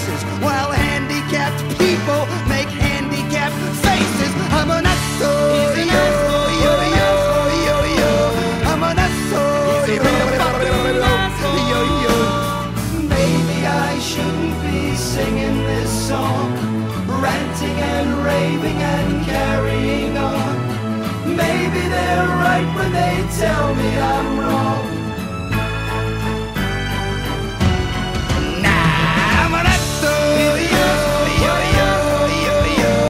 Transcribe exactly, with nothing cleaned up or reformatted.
races, while handicapped people make handicapped faces. I'm an asshole. Yo, yo, yo, yo, yo. I'm an asshole. Yo, yo, yo. Maybe I shouldn't be singing this song, ranting and raving and carrying on. Maybe they're right when they tell me I'm wrong.